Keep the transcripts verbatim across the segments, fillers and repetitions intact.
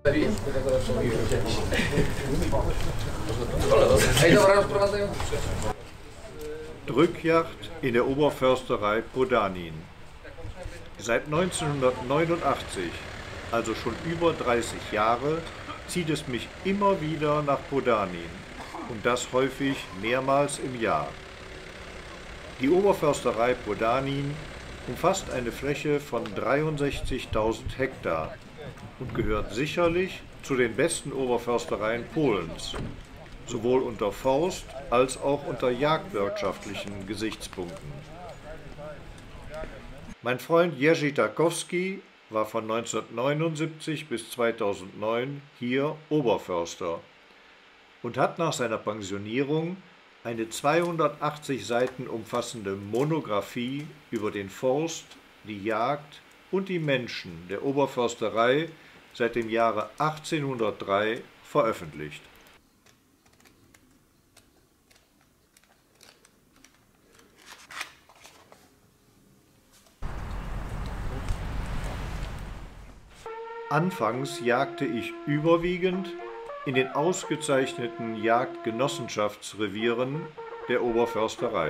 Drückjagd in der Oberförsterei Podanin. Seit neunzehnhundertneunundachtzig, also schon über dreißig Jahre, zieht es mich immer wieder nach Podanin und das häufig mehrmals im Jahr. Die Oberförsterei Podanin umfasst eine Fläche von dreiundsechzigtausend Hektar und gehört sicherlich zu den besten Oberförstereien Polens, sowohl unter Forst- als auch unter jagdwirtschaftlichen Gesichtspunkten. Mein Freund Jerzy Tarkowski war von neunzehnhundertneunundsiebzig bis zweitausendneun hier Oberförster und hat nach seiner Pensionierung eine zweihundertachtzig Seiten umfassende Monographie über den Forst, die Jagd und die Menschen der Oberförsterei seit dem Jahre achtzehnhundertdrei veröffentlicht. Anfangs jagte ich überwiegend in den ausgezeichneten Jagdgenossenschaftsrevieren der Oberförsterei.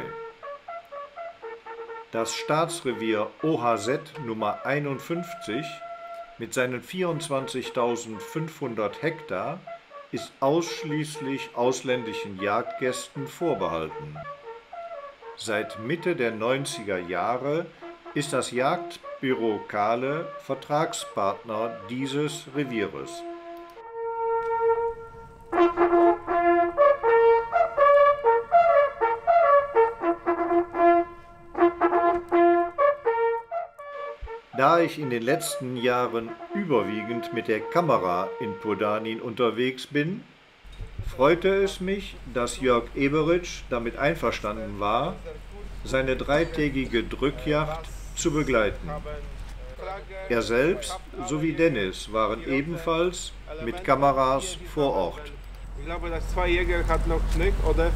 Das Staatsrevier O H Z Nummer einundfünfzig mit seinen vierundzwanzigtausendfünfhundert Hektar ist ausschließlich ausländischen Jagdgästen vorbehalten. Seit Mitte der neunziger Jahre ist das Jagdbüro Kahle Vertragspartner dieses Revieres. Da ich in den letzten Jahren überwiegend mit der Kamera in Podanin unterwegs bin, freute es mich, dass Jörg Eberitsch damit einverstanden war, seine dreitägige Drückjagd zu begleiten. Er selbst sowie Dennis waren ebenfalls mit Kameras vor Ort. Ich glaube, dass zwei Jäger hat noch nicht, oder?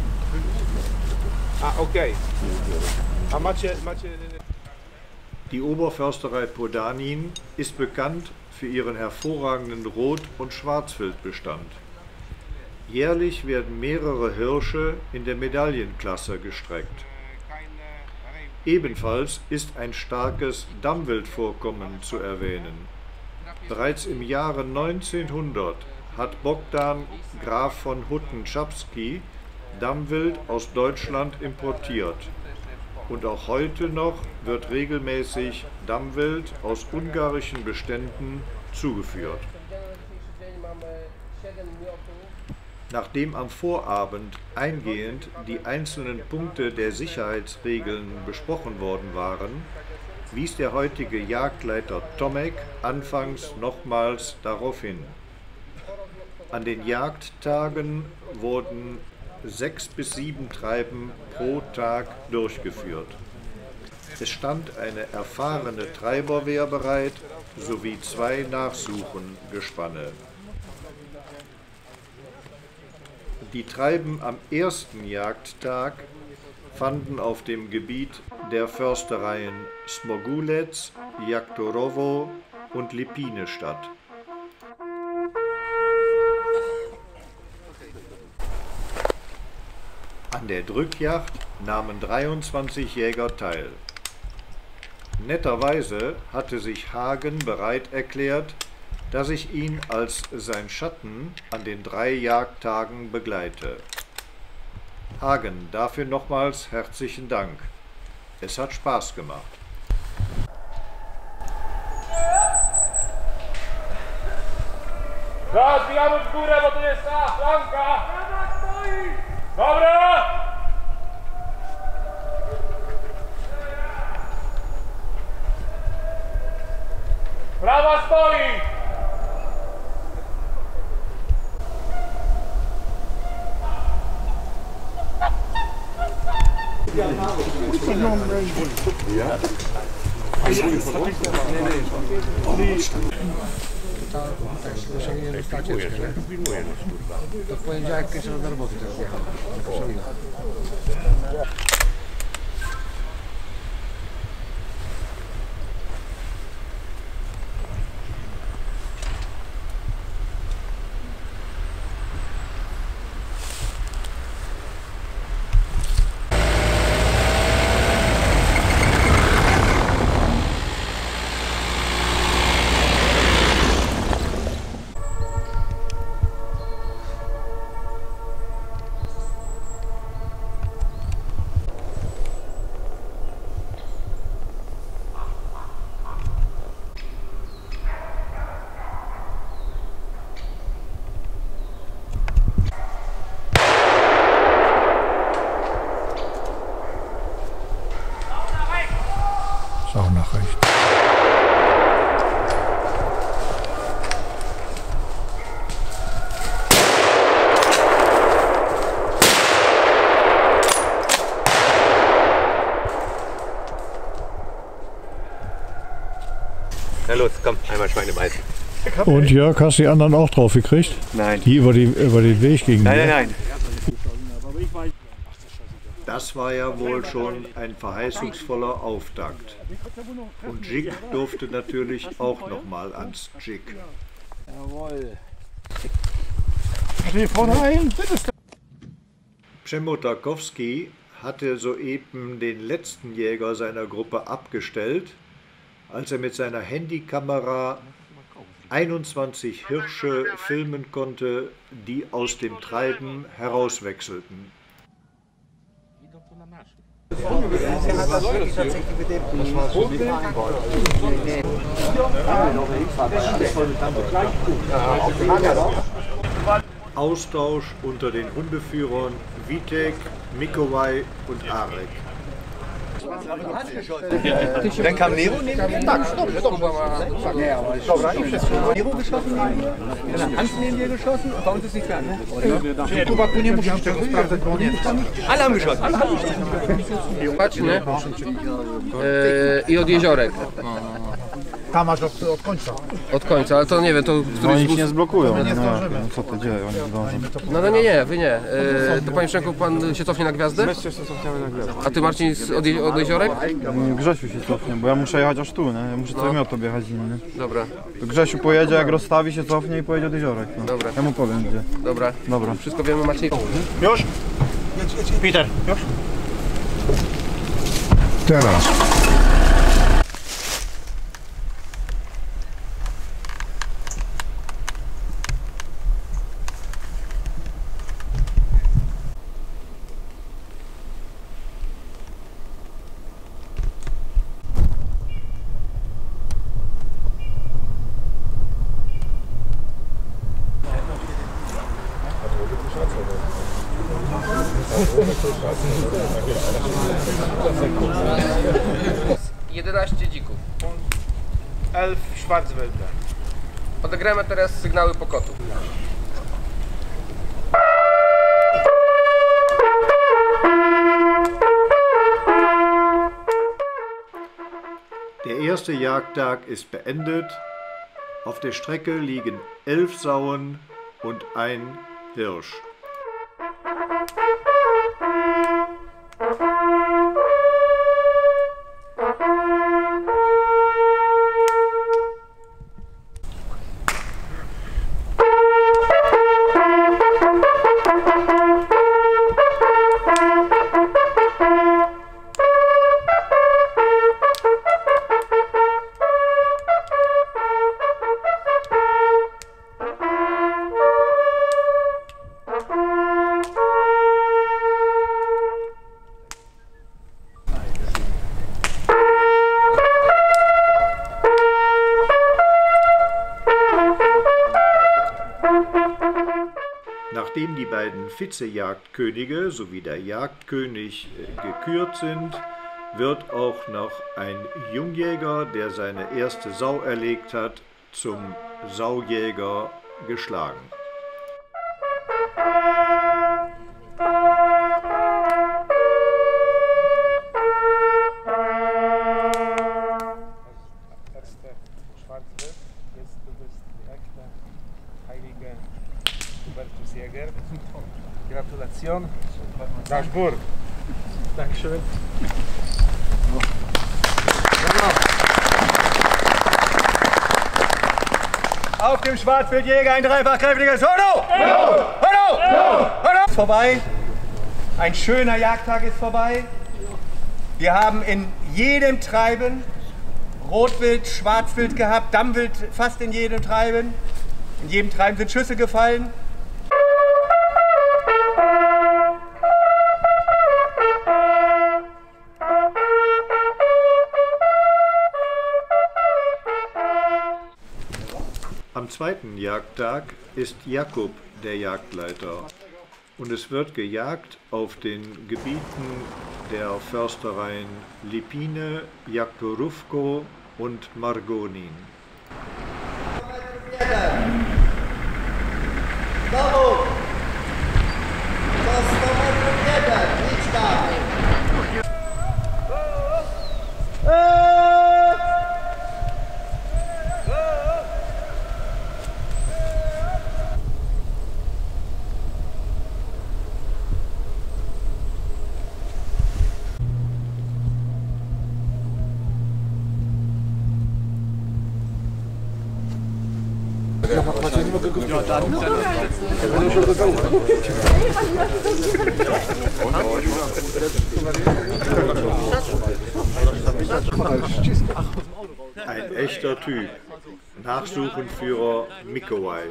Ah, okay. Ah, macie, macie... Die Oberförsterei Podanin ist bekannt für ihren hervorragenden Rot- und Schwarzwildbestand. Jährlich werden mehrere Hirsche in der Medaillenklasse gestreckt. Ebenfalls ist ein starkes Dammwildvorkommen zu erwähnen. Bereits im Jahre neunzehnhundert hat Bogdan Graf von Hutten-Czapski Dammwild aus Deutschland importiert. Und auch heute noch wird regelmäßig Dammwild aus ungarischen Beständen zugeführt. Nachdem am Vorabend eingehend die einzelnen Punkte der Sicherheitsregeln besprochen worden waren, wies der heutige Jagdleiter Tomek anfangs nochmals darauf hin. An den Jagdtagen wurden sechs bis sieben Treiben pro Tag durchgeführt. Es stand eine erfahrene Treiberwehr bereit, sowie zwei Nachsuchengespanne. Die Treiben am ersten Jagdtag fanden auf dem Gebiet der Förstereien Smogulec, Jaktorowo und Lipine statt. An der Drückjagd nahmen dreiundzwanzig Jäger teil. Netterweise hatte sich Hagen bereit erklärt, dass ich ihn als sein Schatten an den drei Jagdtagen begleite. Hagen, dafür nochmals herzlichen Dank. Es hat Spaß gemacht. Ja, zbijamy w górę, bo tu jest ta flanka! Dobra! Prawa stoi! Ja? To w poniedziałek pierwszy raz do roboty teraz jechał. auch noch recht. Na los, komm, einmal Schweine beißen. Und Jörg, hast du die anderen auch drauf gekriegt? Nein. Die über, die über den Weg gingen? Nein, nein, nein. Das war ja wohl schon ein verheißungsvoller Auftakt. Und Jig durfte natürlich auch nochmal ans Jig. Jawohl. Steh vorne ein. Przemo-Tarkowski hatte soeben den letzten Jäger seiner Gruppe abgestellt, als er mit seiner Handykamera einundzwanzig Hirsche filmen konnte, die aus dem Treiben herauswechselten. Austausch unter den Hundeführern Witek, Mikołaj und Arek. Dann kam Nero neben ihm. Tak, dobrze, dobrze. Dobra, i wszystko. Nero geschossen neben mir. Hans neben dir geschossen und bei uns ist nichts mehr, ne? Czyli Kuba, tu nie musisz tego sprawdzać, bo on nie jest. Alle haben geschossen. Patrz, nie? Yy, I od jeziorek. Tam masz od, od końca. Od końca, ale to nie wiem, to który Oni z ci nie zblokują. My nie No, zdążymy. no co ty dzieje, oni zdążą. No, no nie, nie, wy nie. Yy, to panie Szczęku, pan się cofnie na gwiazdę? Jeszcze się cofniemy na gwiazdę. A ty Marcin z, od, je, od jeziorek? Grzesiu się cofnie, bo ja muszę jechać aż tu, nie? Ja muszę cały miot objechać inny. Dobra, To Grzesiu pojedzie, jak rozstawi się, cofnie i pojedzie od jeziorek. No. Dobra. Ja mu powiem gdzie. dobra. Dobra. Wszystko wiemy, Marcin. Już? Peter, już? Teraz. jedenaście dzików. Elf Schwarzwälder. Odegramy teraz sygnały pokotu. Der erste Jagdtag ist beendet. Auf der Strecke liegen elf Sauen und ein Hirsch. Nachdem die beiden Vize-Jagdkönige sowie der Jagdkönig gekürt sind, wird auch noch ein Jungjäger, der seine erste Sau erlegt hat, zum Saujäger geschlagen. Gratulation. Dashbur. Dankeschön. Auf dem Schwarzwildjäger ein dreifach kräftiges Hono! Hono! Hono! Hono! Ist vorbei. Ein schöner Jagdtag ist vorbei. Wir haben in jedem Treiben Rotwild, Schwarzwild gehabt, Dammwild fast in jedem Treiben. In jedem Treiben sind Schüsse gefallen. Am zweiten Jagdtag ist Jakub der Jagdleiter und es wird gejagt auf den Gebieten der Förstereien Lipine, Jaktorówko und Margonin. Ein echter Typ. Nachsuchenführer Mikołaj.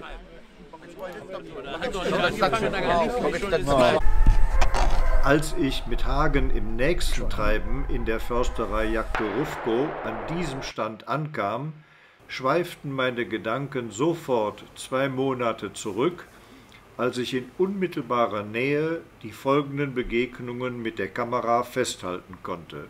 Als ich mit Hagen im nächsten Treiben in der Försterei Jaktorówko an diesem Stand ankam, schweiften meine Gedanken sofort zwei Monate zurück, als ich in unmittelbarer Nähe die folgenden Begegnungen mit der Kamera festhalten konnte.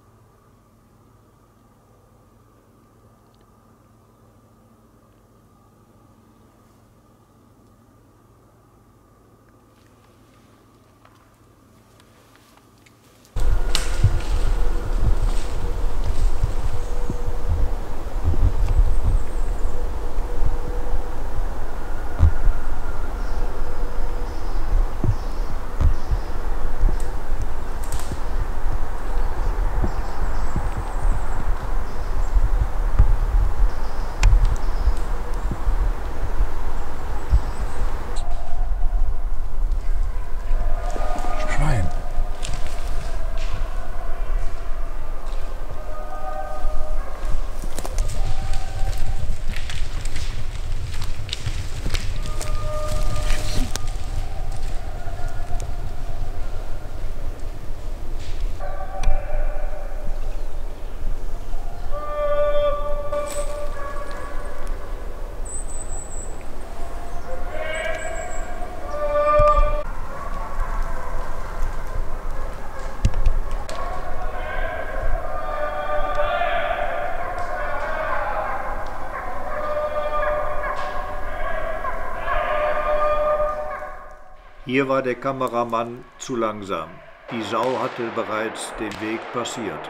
Hier war der Kameramann zu langsam. Die Sau hatte bereits den Weg passiert.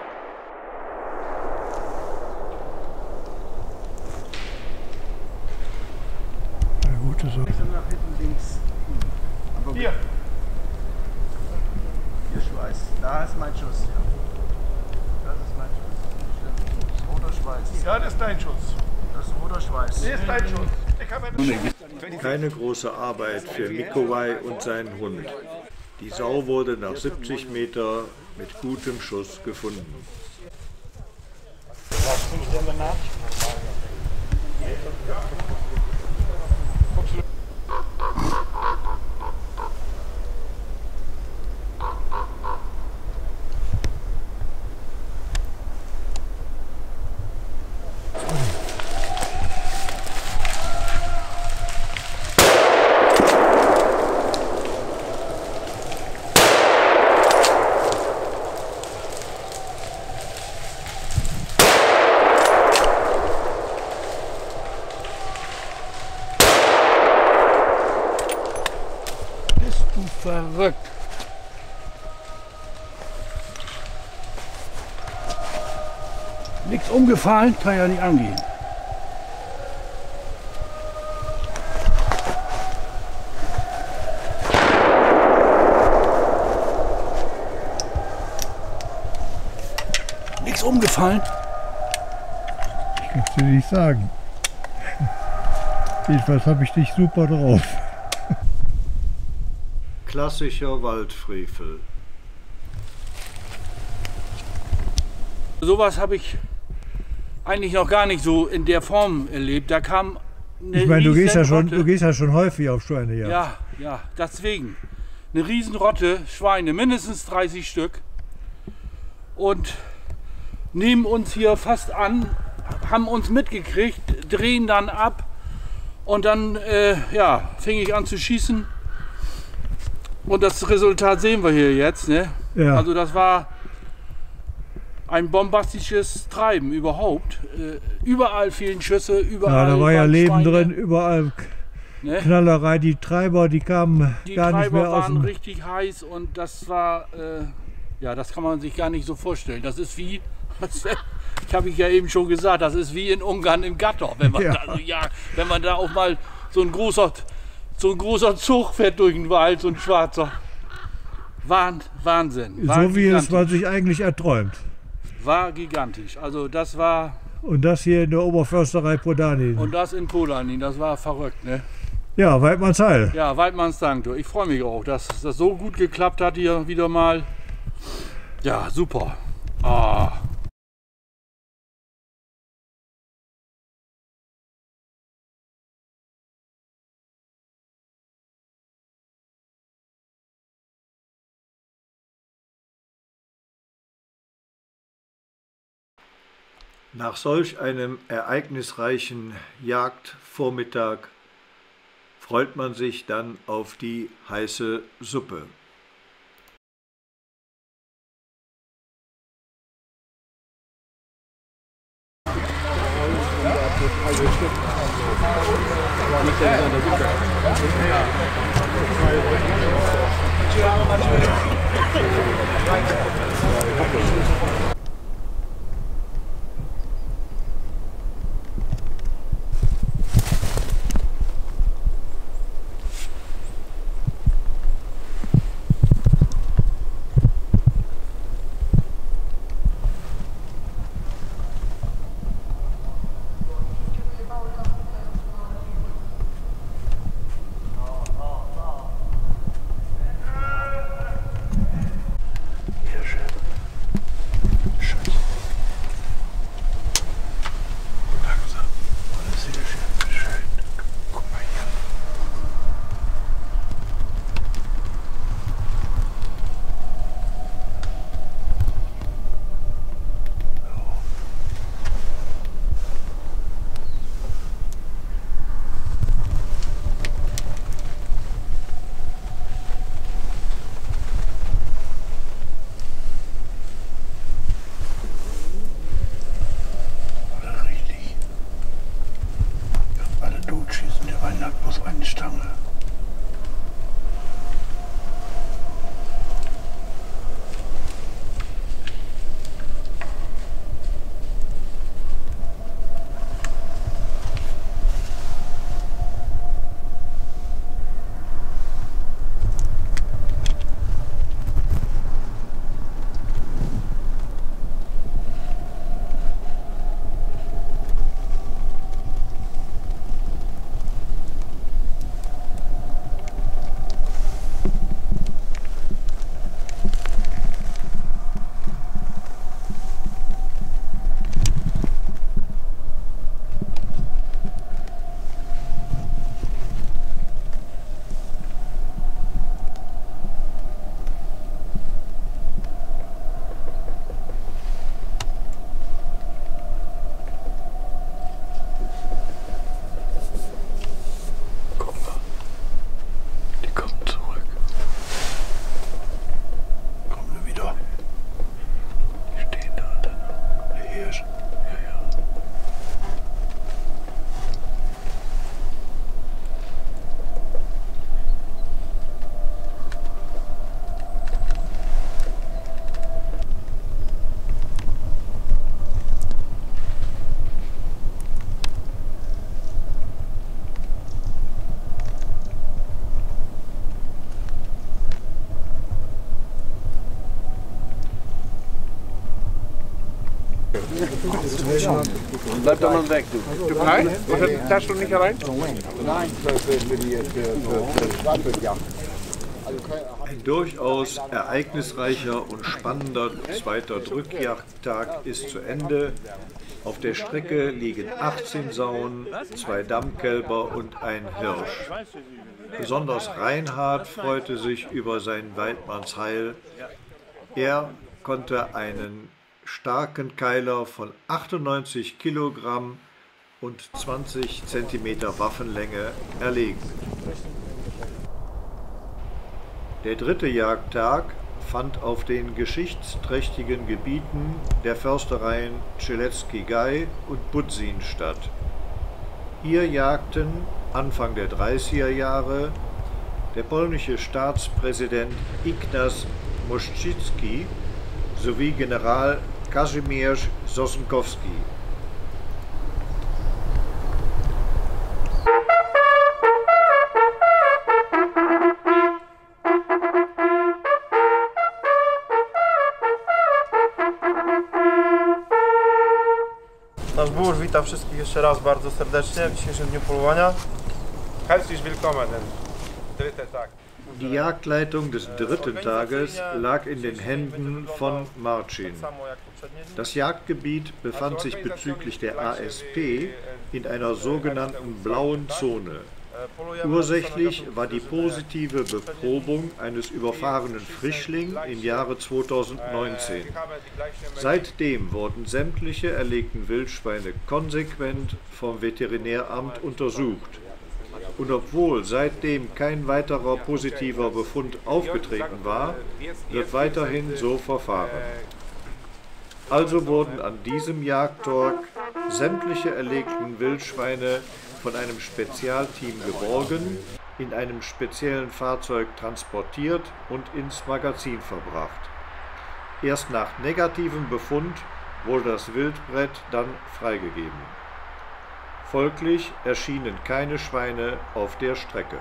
Eine gute Sache. Hier. Hier Schweiß. Da ist mein Schuss. Ja. Das ist mein Schuss. Das ist roter Schweiß. Ja, das ist dein Schuss. Das ist roter Schweiß. Das ist dein Schuss. Ich habe einen Keine große Arbeit für Mikołaj und seinen Hund. Die Sau wurde nach siebzig Meter mit gutem Schuss gefunden. Verrückt. Nichts umgefallen, kann ja nicht angehen. Nichts umgefallen. Ich kann es dir nicht sagen. Jedenfalls habe ich dich super drauf. Klassischer Waldfrevel. Sowas habe ich eigentlich noch gar nicht so in der Form erlebt. Da kam eine Ich meine, du gehst ja schon, Riesenrotte. du gehst ja schon häufig auf Schweinejagd. Ja, ja, deswegen. Eine Riesenrotte, Schweine, mindestens dreißig Stück. Und nehmen uns hier fast an, haben uns mitgekriegt, drehen dann ab. Und dann äh, ja, fing ich an zu schießen. Und das Resultat sehen wir hier jetzt. Ne? Ja. Also das war ein bombastisches Treiben überhaupt. Äh, überall fehlen Schüsse, überall. Ja, da war ja waren Leben Schweine, drin, überall ne? Knallerei. Die Treiber, die kamen Die gar nicht Treiber mehr aus waren dem... richtig heiß und das war, äh, ja, das kann man sich gar nicht so vorstellen. Das ist wie, ich habe ich ja eben schon gesagt, das ist wie in Ungarn im Gatter, wenn man Ja. da, ja, wenn man da auch mal so ein großer, so ein großer Zug fährt durch den Wald, so ein schwarzer. Wahn, Wahnsinn. War So wie es man gigantisch. sich eigentlich erträumt. War gigantisch. Also das war, Und das hier in der Oberförsterei Prodanin. und das in Podanin, das war verrückt, ne? Ja, Weidmannsheil. Ja, Weidmanns Dank. Ich freue mich auch, dass das so gut geklappt hat hier wieder mal. Ja, super. Ah. Nach solch einem ereignisreichen Jagdvormittag freut man sich dann auf die heiße Suppe. Bleib doch mal weg, du. Du rein? Oder die Tasche nicht rein? Nein. Ein durchaus ereignisreicher und spannender zweiter Drückjagdtag ist zu Ende. Auf der Strecke liegen achtzehn Sauen, zwei Dammkälber und ein Hirsch. Besonders Reinhard freute sich über sein Weidmannsheil. Er konnte einen starken Keiler von achtundneunzig Kilogramm und zwanzig Zentimeter Waffenlänge erlegen. Der dritte Jagdtag fand auf den geschichtsträchtigen Gebieten der Förstereien Czelecki Gaj und Budzin statt. Hier jagten Anfang der dreißiger Jahre der polnische Staatspräsident Ignaz Mościcki sowie General Kazimierz Sosnkowski. Nasz burz wita wszystkich jeszcze raz bardzo serdecznie w dzisiejszym dniu polowania. Herzlich willkommen, dritter Tag. Die Jagdleitung des dritten Tages lag in den Händen von Marcin. Das Jagdgebiet befand sich bezüglich der A S P in einer sogenannten blauen Zone. Ursächlich war die positive Beprobung eines überfahrenen Frischling im Jahre zweitausendneunzehn. Seitdem wurden sämtliche erlegten Wildschweine konsequent vom Veterinäramt untersucht. Und obwohl seitdem kein weiterer positiver Befund aufgetreten war, wird weiterhin so verfahren. Also wurden an diesem Jagdtag sämtliche erlegten Wildschweine von einem Spezialteam geborgen, in einem speziellen Fahrzeug transportiert und ins Magazin verbracht. Erst nach negativem Befund wurde das Wildbret dann freigegeben. Folglich erschienen keine Schweine auf der Strecke.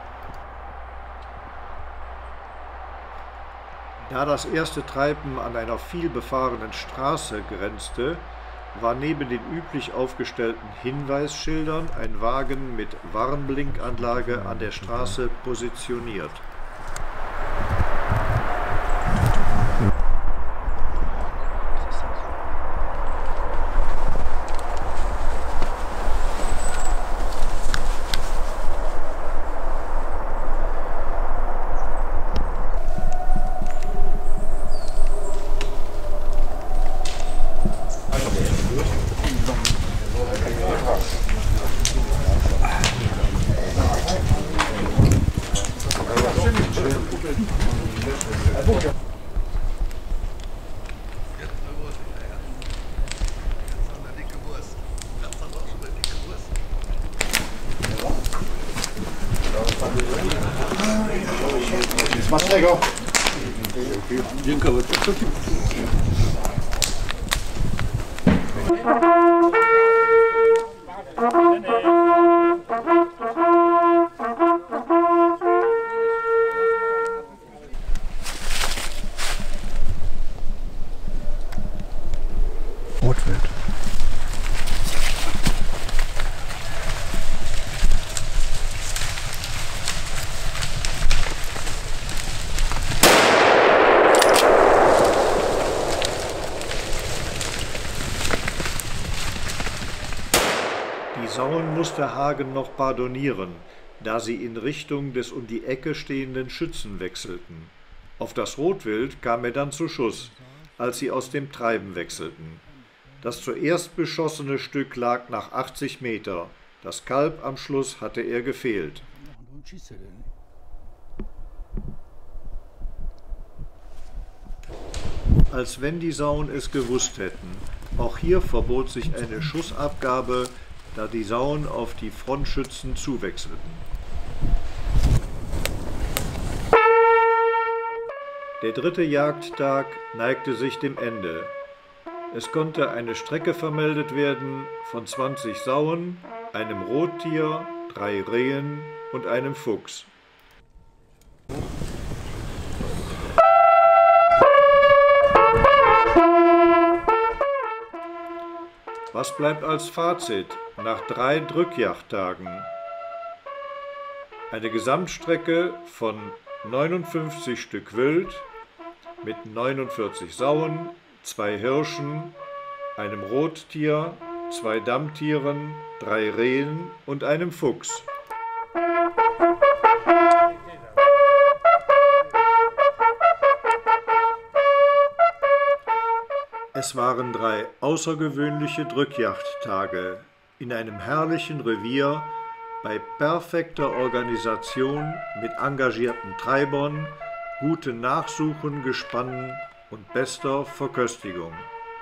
Da das erste Treiben an einer vielbefahrenen Straße grenzte, war neben den üblich aufgestellten Hinweisschildern ein Wagen mit Warnblinkanlage an der Straße positioniert. Smacznego! Dziękuję. Rotwild. Die Sauen musste Hagen noch pardonieren, da sie in Richtung des um die Ecke stehenden Schützen wechselten. Auf das Rotwild kam er dann zu Schuss, als sie aus dem Treiben wechselten. Das zuerst beschossene Stück lag nach achtzig Meter. Das Kalb am Schluss hatte er gefehlt. Als wenn die Sauen es gewusst hätten. Auch hier verbot sich eine Schussabgabe, da die Sauen auf die Frontschützen zuwechselten. Der dritte Jagdtag neigte sich dem Ende. Es konnte eine Strecke vermeldet werden von zwanzig Sauen, einem Rottier, drei Rehen und einem Fuchs. Was bleibt als Fazit nach drei Drückjagdtagen? Eine Gesamtstrecke von neunundfünfzig Stück Wild mit neunundvierzig Sauen, zwei Hirschen, einem Rottier, zwei Dammtieren, drei Rehen und einem Fuchs. Es waren drei außergewöhnliche Drückjagdtage in einem herrlichen Revier bei perfekter Organisation mit engagierten Treibern, gute Nachsuchen, Gespannen und bester Verköstigung.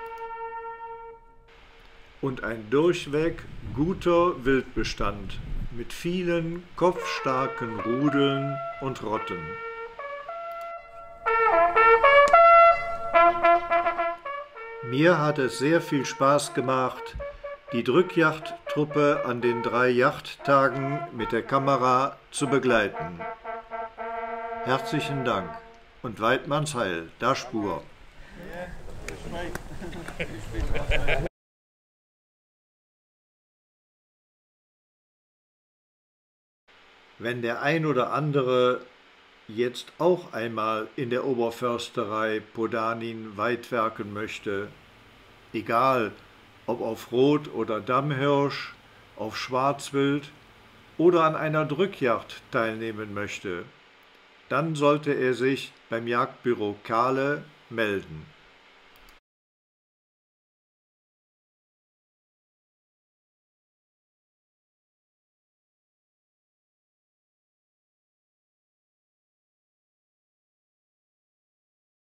Und ein durchweg guter Wildbestand mit vielen kopfstarken Rudeln und Rotten. Mir hat es sehr viel Spaß gemacht, die Drückjagdtruppe an den drei Jagdtagen mit der Kamera zu begleiten. Herzlichen Dank und Weidmanns Heil, da Spur. Wenn der ein oder andere jetzt auch einmal in der Oberförsterei Podanin weidwerken möchte, egal ob auf Rot- oder Dammhirsch, auf Schwarzwild oder an einer Drückjagd teilnehmen möchte, dann sollte er sich beim Jagdbüro Kahle melden.